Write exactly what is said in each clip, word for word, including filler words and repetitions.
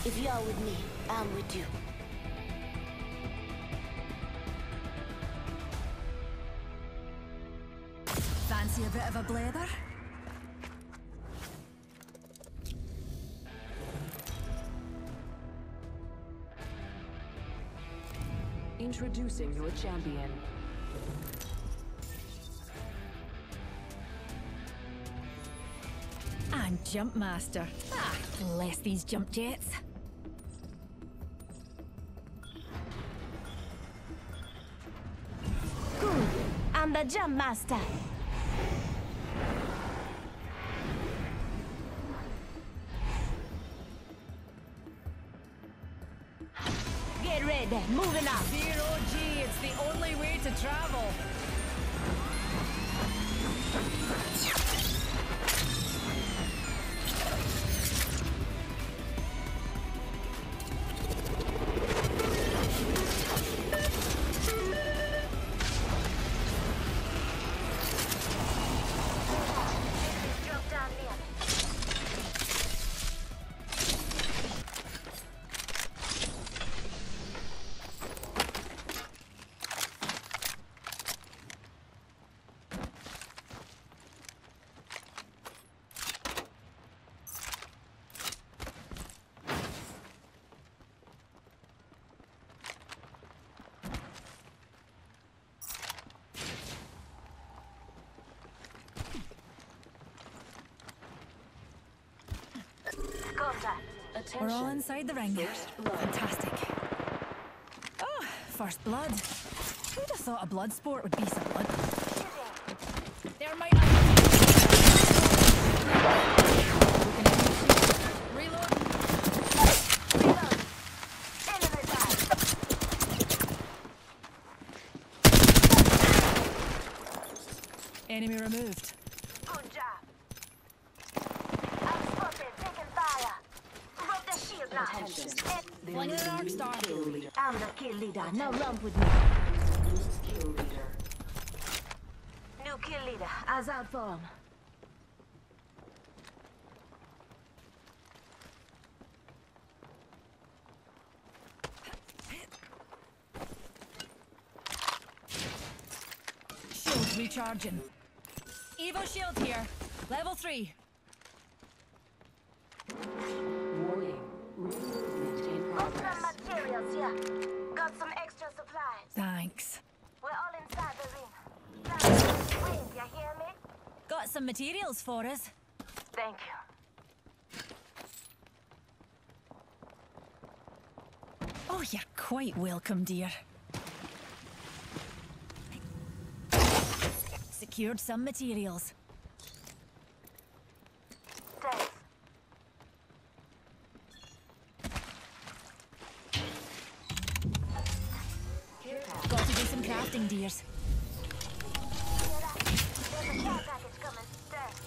If you're with me, I'm with you. Fancy a bit of a blather? Introducing your champion. And Jump Master. Ah, bless these jump jets. Good. I'm the Jump Master. Get ready. Moving up. Zero G, it's the only way to travel. Attention. We're all inside the ring. First blood. Fantastic. Oh, first blood. Who'd have thought a blood sport would be so blood? There might Reload. Reload. Enemy back. Enemy removed. Good job. I'm spotted. Taking fire. Rub the shield now. Attention. Fling an arc star. Kill leader. I'm the kill leader. Now lump with me. Loose kill leader. New kill leader. Eyes out for him. Shield recharging. Evo shield here. Level three. Warning. Recruitment in Got some progress. materials here. Got some extra supplies. Thanks. We're all inside the ring. Now, wait, you hear me? Got some materials for us. Thank you. Oh, you're quite welcome, dear. Secured some materials. Thanks. Care package. Got to do some crafting, dears. Hear that? There's a care package coming. Thanks.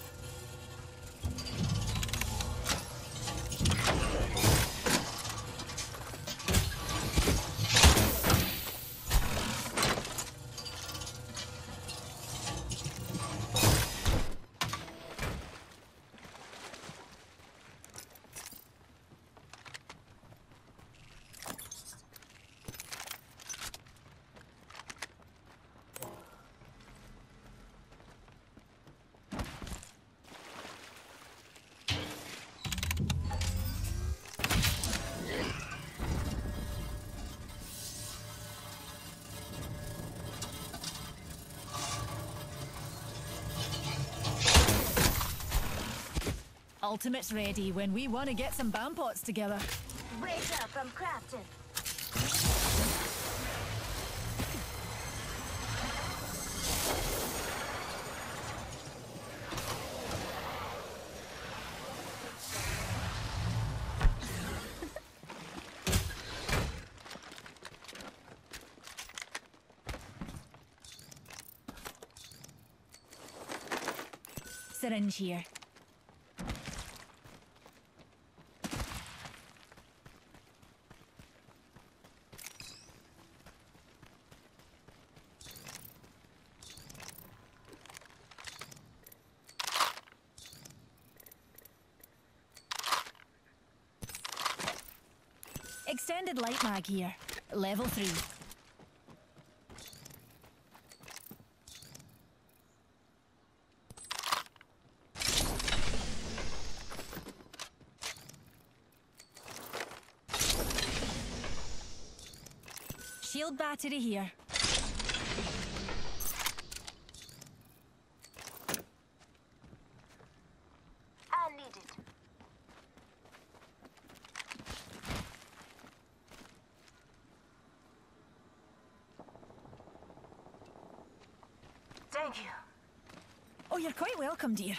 Ultimate's ready when we want to get some bam pots together. Break up. I'm crafting. Syringe here. Extended light mag here. Level three. Shield battery here. I need it. Thank you. Oh, you're quite welcome, dear.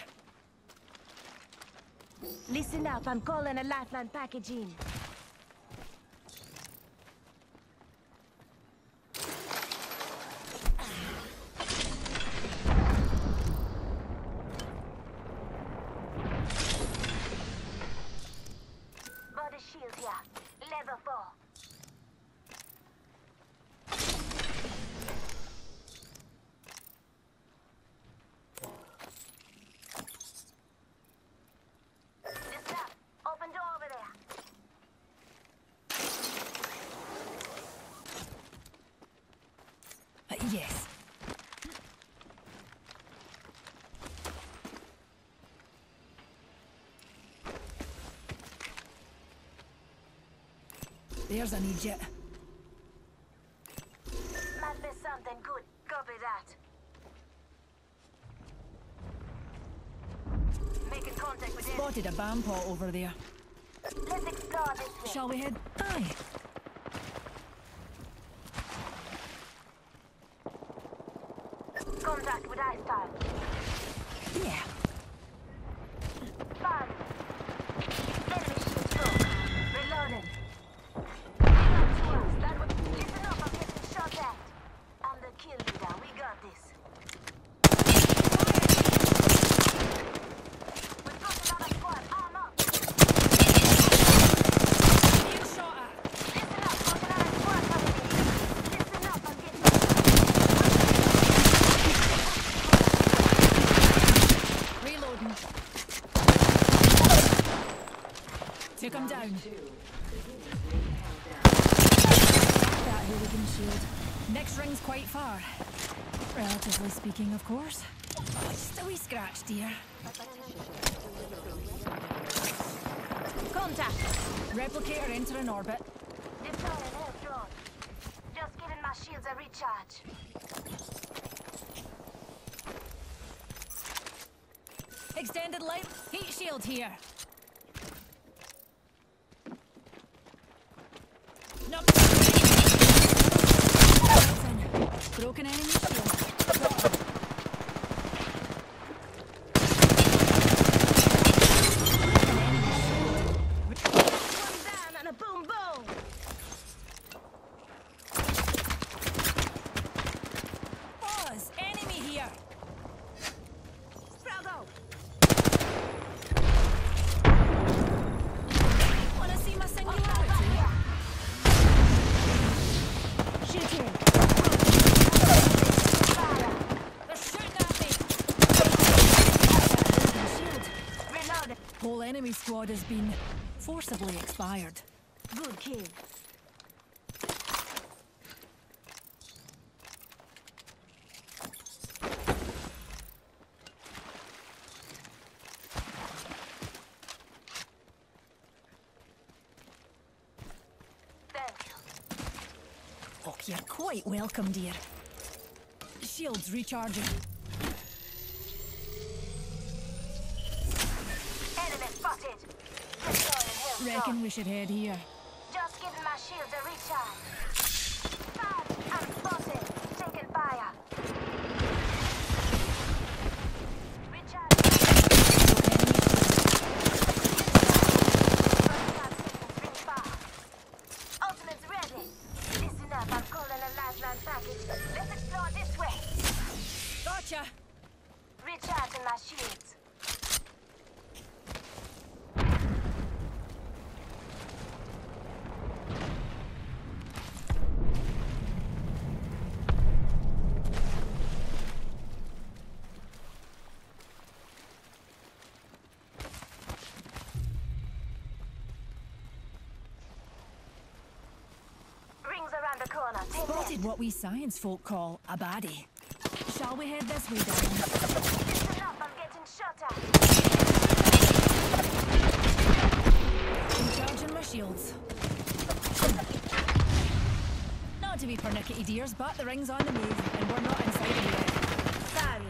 Listen up, I'm calling a lifeline package in. Body shield here, level four. Listen up, open door over there. Uh, yes. There's an Egypt. Must be something good. Copy that. Making contact with him. Spotted a bomb pot over there. Let's explore this way. Shall we head? Aye. Contact with Einstein. Yeah. Five. Enemy shield broke. Reloading. Reload twice. That would... Listen up, I'm getting shot at. I'm the kill leader. We got this. We've got another squad. Arm up. Being shot at. Listen up, got another squad coming in. Listen up, I'm getting... Reloading. Took him down. That hooligan shield. Next ring's quite far. Relatively speaking, of course. Oh, just a wee scratch, dear. Contact. Replicator entering orbit. Deploying air drone. Just giving my shields a recharge. Extended light heat shield here. No. Broken enemy shield. Got him. One down and a boom boom. Pause. Enemy here. Frelgo. Wanna see my singularity? Shooting. Fire. They're shooting at me. Shield. Reloaded. Whole enemy squad has been forcibly expired. Good kill. Thank you. Oh, you're quite welcome, dear. Shields recharging. Enemy spotted. Deploying hill Reckon drone. we should head here. Just giving my shields a recharge. Five. I'm spotted. Taking fire. Recharge. Ring fast. Ultimate's ready. Listen up, I'm calling a lifeline package. Let's explore this way. Gotcha. Recharging my shields. corner. Take Spotted left. what we science folk call a baddie. Shall we head this way, darling? Listen up, I'm getting shot at. Recharging my shields. Not to be pernickety dears, but the ring's on the move, and we're not inside of it yet. Siren.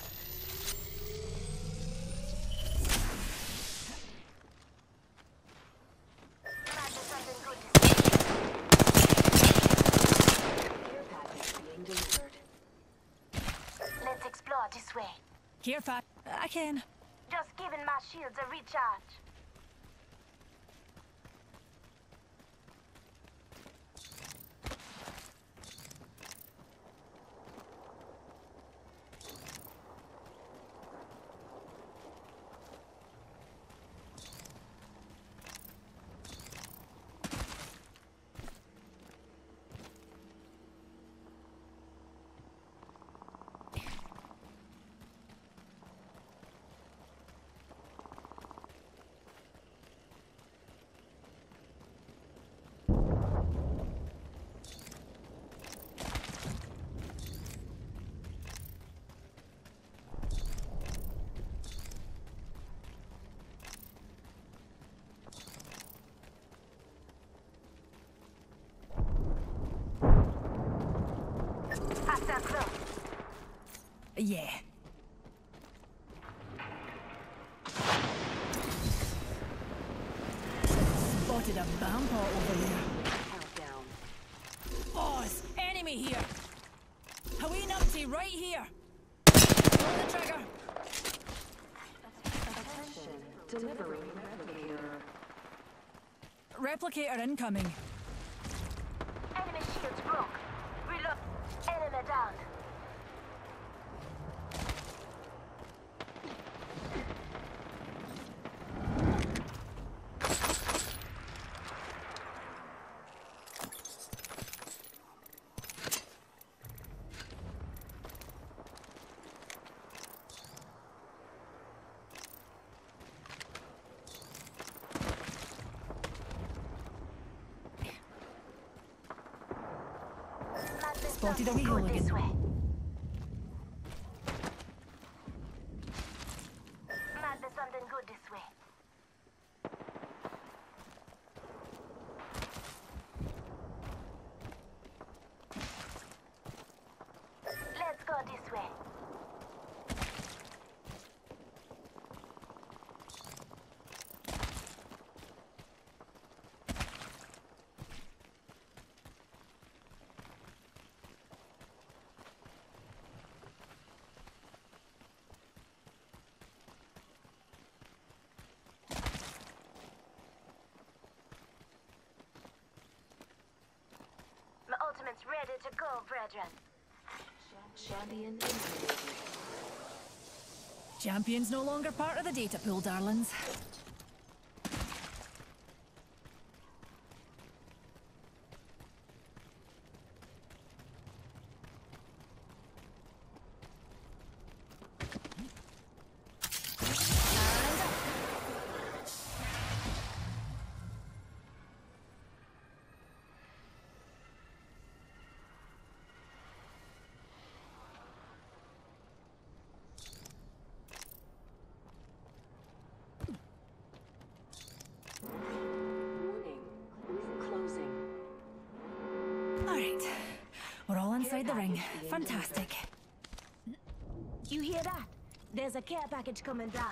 Might be something good to see. Care package being delivered. Let's explore this way. Care pack. I can. Just giving my shields a recharge. Hostile close. Yeah. Spotted a vampire over there. Countdown. Boss, enemy here. Hawi numpty right here. Pull the trigger. Attention. Delivering replicator. Replicator incoming. Enemy shields broke. Reload. Enemy down. Might be Spotted a something wee good this hooligan. way. Might be something good this way. Let's go this way. My ultimate's ready to go, brethren. Champion integrated. Champion's no longer part of the data pool, darlings. Warning. Room closing. Alright. We're all inside the ring. Fantastic. You hear that? There's a care package coming down.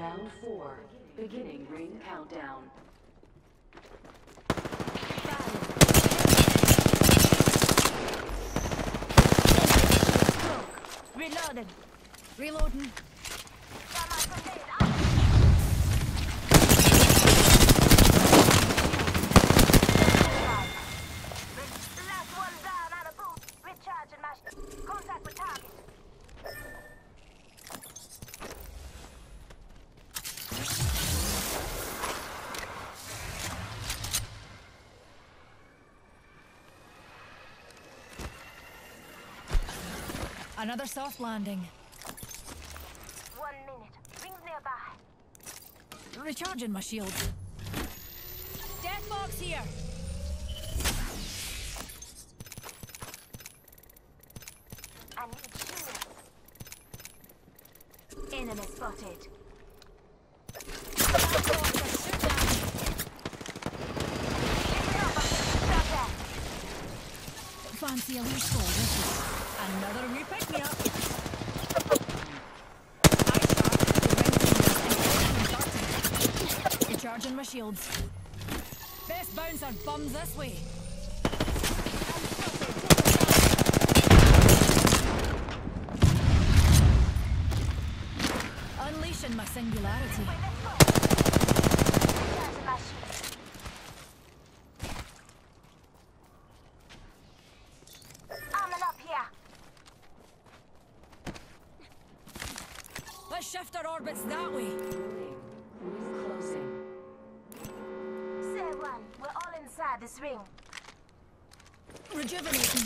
Round four. Beginning ring countdown. Reloaded. Reloading. Last one down on a boom. Recharging my sh- contact with target. Another soft landing. One minute. Rings nearby. Recharging my shield. Death box here. I need shields. Enemy spotted. Fancy a wee score, this is another wee pick me up. Recharging my shields. Best bouncer bums this way. Unleashing my singularity. Recharging my shields. Arming up here. Let's shift our orbits that way. Warning. Ring closing. Say one. We're all inside this ring. Rejuvenating.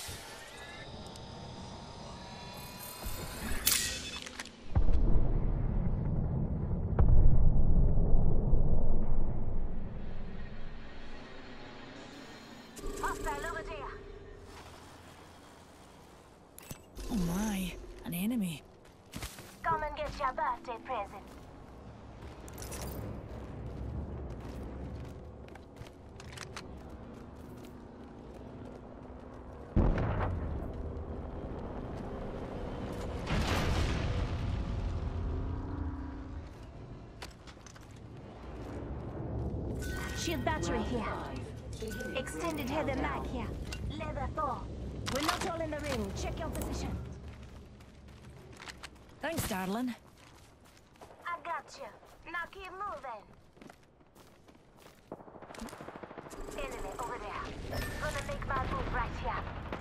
Hostile over there. Oh my, an enemy. Come and get your birthday present. Shield battery Round here. five. Beginning Extended ring heather mag countdown. here. Leather four. We're not all in the ring. Check your position. Thanks, darling. I got you. Now keep moving. Enemy over there. Gonna make my move right here.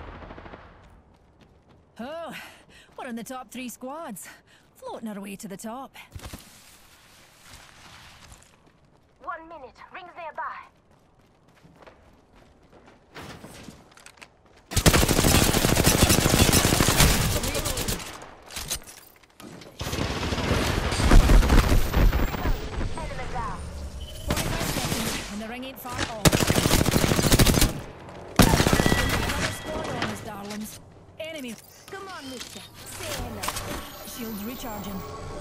Oh, we're in the top three squads. Floating our way to the top. One minute. Rings nearby. Enemy down. forty-five seconds, and the ring ain't far at all. Another squad on us, darlings. Enemy. Come on, mister. Say hello. Shields recharging.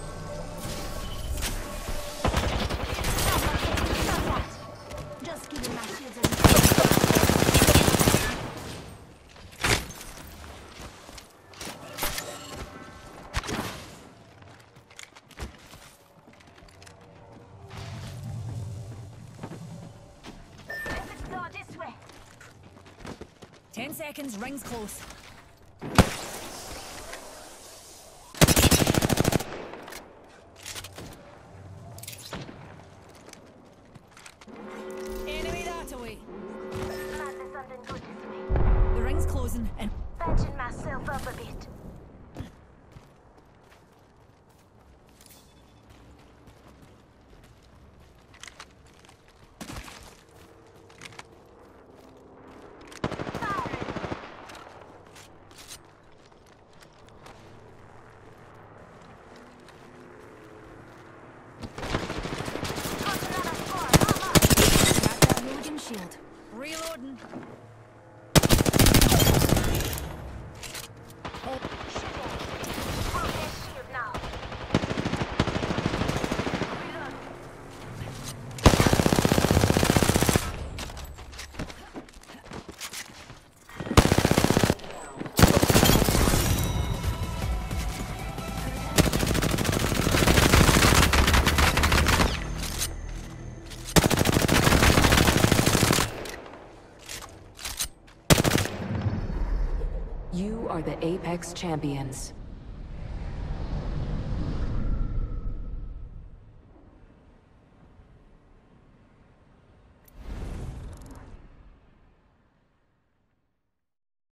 Stop that. Just giving my shields a Let's explore this way. Ten seconds, rings close. Enemy that away. Might be something good this way. The ring's closing, and Patching myself up a bit. Firing. Got another squad. Come on. got that Logan shield. Reloading. Oh, You are the Apex Champions.